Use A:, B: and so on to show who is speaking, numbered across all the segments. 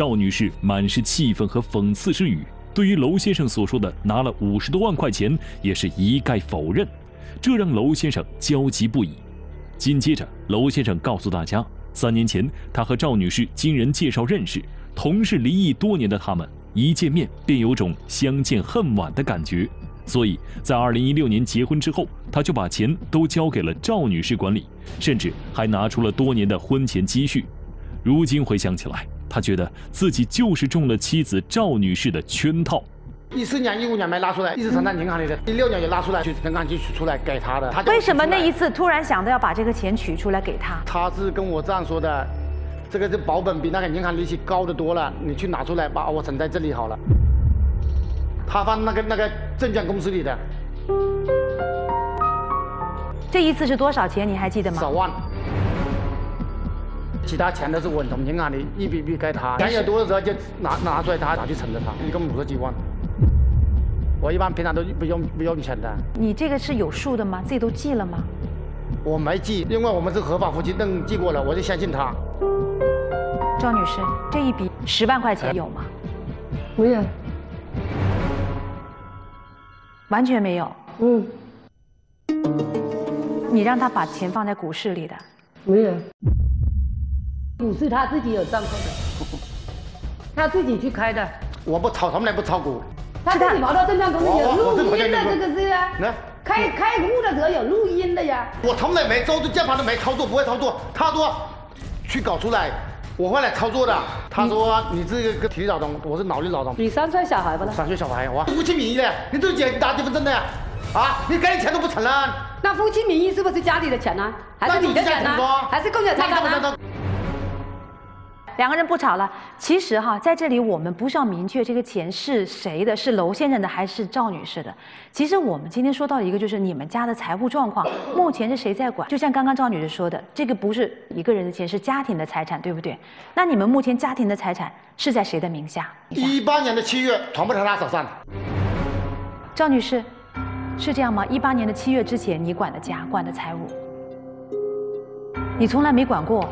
A: 赵女士满是气愤和讽刺之语，对于娄先生所说的拿了50多万块钱也是一概否认，这让娄先生焦急不已。紧接着，娄先生告诉大家，3年前他和赵女士经人介绍认识，同是离异多年的他们，一见面便有种相见恨晚的感觉。所以在2016年结婚之后，他就把钱都交给了赵女士管理，甚至还拿出了多年的婚前积蓄。如今回想起来，他觉得自己就是中了妻子赵女士的圈套。
B: 14年、15年没拿出来，一直存在银行里的。16年就拿出来，去银行去取出来给他的。
C: 为什么那一次突然想到要把这个钱取出来给他？
B: 他是跟我这样说的，这个保本比那个银行利息高得多了，你去拿出来把我存在这里好了。他放那个证券公司里的。
C: 这一次是多少钱？你还记得吗？
B: 10万。其他钱都是我从银行里一笔笔给他，钱有多的时候就拿出来，他拿去存着他，一共50几万。我一般平常都不用钱的。
C: 你这个是有数的吗？自己都记了吗？
B: 我没记，因为我们是合法夫妻，登记过了，我就相信他。
C: 赵女士，这一笔10万块钱有吗？
D: 没有。
C: 完全没有。
D: 嗯。
C: 你让他把钱放在股市里的？
D: 没有。股市他自己有账户的，他自己去开的。
B: 我不炒，从来不炒股。
D: 他自己跑到证券公司有录音的，这个是啊。开户的时候有录音的呀。
B: 我从来没键盘都没操作，不会操作。他说去搞出来，我会来操作的。他说你这个体力劳动，我是脑力劳动。
D: 你3岁小孩不啦
B: ？3岁小孩，我夫妻名义的，你这拿几份证的呀？啊，你该钱都不承认。
D: 那夫妻名义是不是家里的钱呢？还是你的钱呢？还是共有财产呢
C: ？2个人不吵了。其实哈，在这里我们不是要明确这个钱是谁的，是娄先生的还是赵女士的。其实我们今天说到一个，就是你们家的财务状况，目前是谁在管？就像刚刚赵女士说的，这个不是一个人的钱，是家庭的财产，对不对？那你们目前家庭的财产是在谁的名下
B: ？18年的7月，全部在他手上。
C: 赵女士，是这样吗？18年的7月之前，你管的家，管的财务，你从来没管过。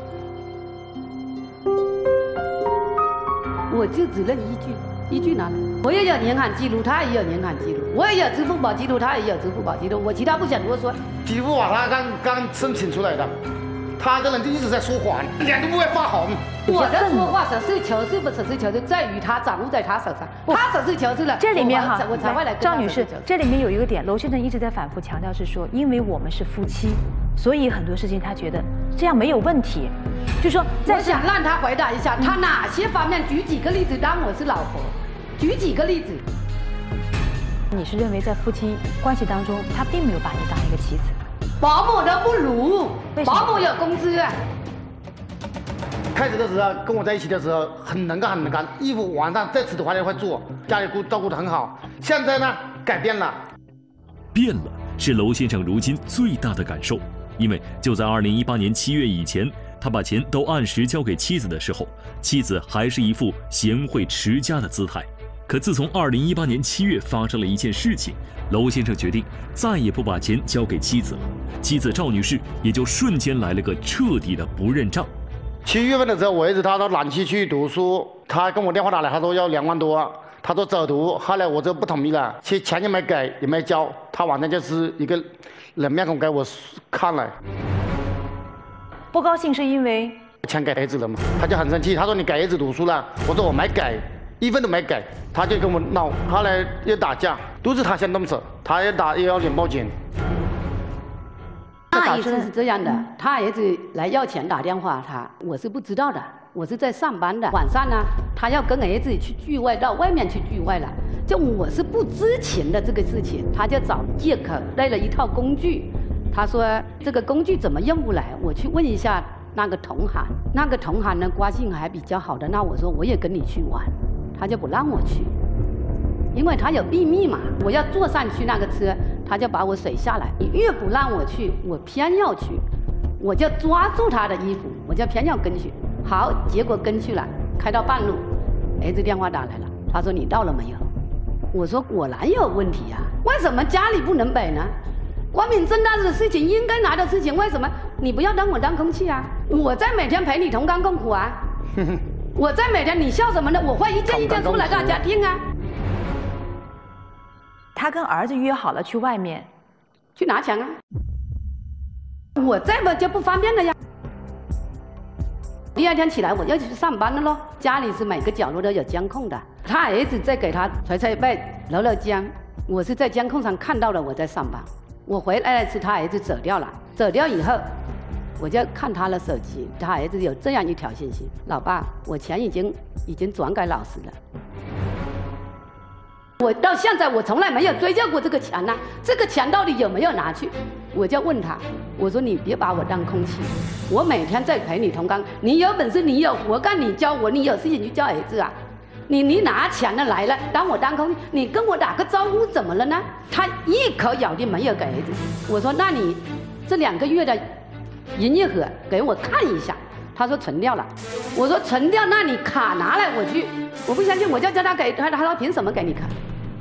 D: 我就只认依据拿来，我也有银行记录，他也有银行记录，我也有支付宝记录，他也有支付宝记录，我其他不想多说。
B: 支付宝他刚申请出来的，他这人就一直在说谎，脸都不会发红。
D: 我的说话实事求是不实事求是，在于他掌握在他手上，他实事求是了。
C: 这里面哈，
D: 我才会来。
C: 赵女士，这里面有一个点，娄先生一直在反复强调是说，因为我们是夫妻，所以很多事情他觉得这样没有问题。就说，
D: 我想让他回答一下，他哪些方面举几个例子当我是老婆，举几个例子。
C: 你是认为在夫妻关系当中，他并没有把你当一个妻子？
D: 保姆都不如，保姆有工资啊。
B: 开始的时候跟我在一起的时候很能干，衣服晚上再迟的话也会做，家里照顾得很好。现在呢，改变了。
A: 变了是娄先生如今最大的感受。因为就在2018年7月以前，他把钱都按时交给妻子的时候，妻子还是一副贤惠持家的姿态。可自从2018年7月发生了一件事情，娄先生决定再也不把钱交给妻子了，妻子赵女士也就瞬间来了个彻底的不认账。
B: 7月份的时候，我儿子他到南溪去读书，他跟我电话打来，他说要2万多，他说走读，后来我就不同意了，钱也没给，也没交，他晚上就是一个冷面孔给我看了。
C: 不高兴是因为
B: 钱给儿子了嘛，他就很生气，他说你给儿子读书了，我说我没给，1分都没给，他就跟我闹，后来又打架，都是他先动手，他也打110报警。
D: 那一次是这样的，他儿子来要钱打电话，我是不知道的，我是在上班的。晚上呢，他要跟儿子去聚会，到外面去聚会了，就我是不知情的这个事情，他就找借口带了一套工具，他说这个工具怎么用不来，我去问一下那个同行，那个同行呢关系还比较好的，那我说我也跟你去玩，他就不让我去，因为他有秘密嘛，我要坐上去那个车，他就把我甩下来，你越不让我去，我偏要去，我就抓住他的衣服，我就偏要跟去。好，结果跟去了，开到半路，儿子电话打来了，他说你到了没有？我说果然有问题啊，为什么家里不能摆呢？光明正大的事情，应该拿的事情，为什么你不要当我当空气啊？我在每天陪你同甘共苦啊。 我在每天你笑什么呢？我会一件一件出来给大家听啊。
C: 他跟儿子约好了去外面，
D: 去拿钱啊。我这么就不方便了呀。第二天起来我要去上班了咯，家里是每个角落都有监控的。他儿子在给他捶捶背、揉揉肩，我是在监控上看到了我在上班。我回来那次他儿子走掉了，走掉以后，我就看他的手机，他儿子有这样一条信息：老爸，我钱已经转给老师了。我到现在我从来没有追究过这个钱呐，这个钱到底有没有拿去？我就问他，我说你别把我当空气，我每天在陪你同甘，你有本事你有活干你教我，你有事情就教儿子啊。你拿钱了来了，当我当空气，你跟我打个招呼怎么了呢？他一口咬定没有给儿子。我说那你这2个月的营业额给我看一下。他说存掉了。我说存掉，那你卡拿来我去。我不相信，我就叫他给他，他说凭什么给你卡？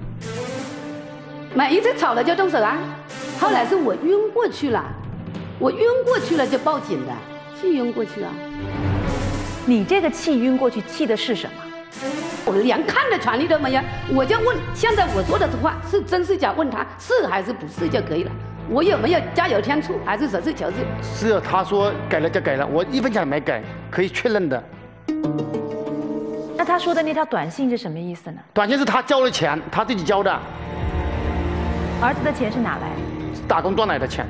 D: 每一次吵了就动手啊。后来是我晕过去了，我晕过去了就报警的，气晕过去啊。
C: 你这个气晕过去，气的是什么？
D: 我连看的权利都没有，我就问，现在我说的这话是真是假？问他是还是不是就可以了。我有没有加油添醋，还是实事求是？
B: 是他说给了就给了，我1分钱也没给，可以确认的。
C: 那他说的那条短信是什么意思呢？
B: 短信是他交了钱，他自己交的。
C: 儿子的钱是哪来？
B: 打工赚来的钱。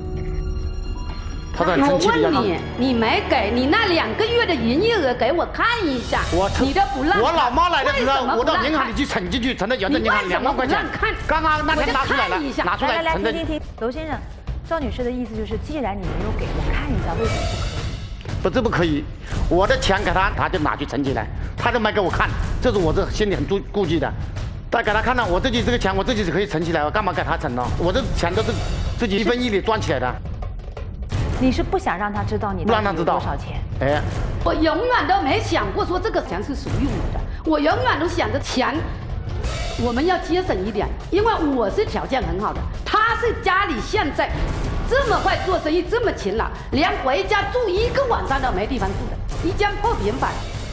B: 他在
D: 我问你，你没给你那2个月的营业额给我看一下，你都不让。
B: 我老妈来的时候，我到银行里去存进去，存到邮政银行2万块钱。刚刚那天拿出来了，拿出来。
C: 来，听，娄先生，赵女士的意思就是，既然你没有给我看一下，为什么不可以？
B: 不是不可以，我的钱给他，他就拿去存起来，他都没给我看，这是我这心里很顾忌的。再给他看到我自己这个钱，我自己是可以存起来，我干嘛给他存呢？我这钱都是自己1分1厘赚起来的。
C: 你是不想让他知道你到底有多少钱？
B: 哎，
D: 我永远都没想过说这个钱是属于我的，我永远都想着钱，我们要节省一点，因为我是条件很好的，他是家里现在这么会做生意，这么勤劳，连回家住1个晚上都没地方住的，一间破平房。